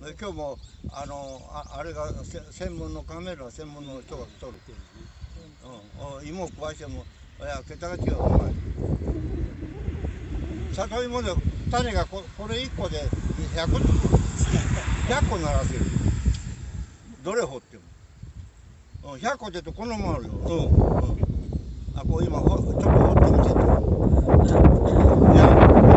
今日もあれが専門のカメラ専門の人が撮る。芋を食わしてもいや桁が違う。お前里芋で種がこれ1個で100個ならせる。どれ掘っても100個でとこのままあるよ。あ、こう今ちょっと掘ってみて。いや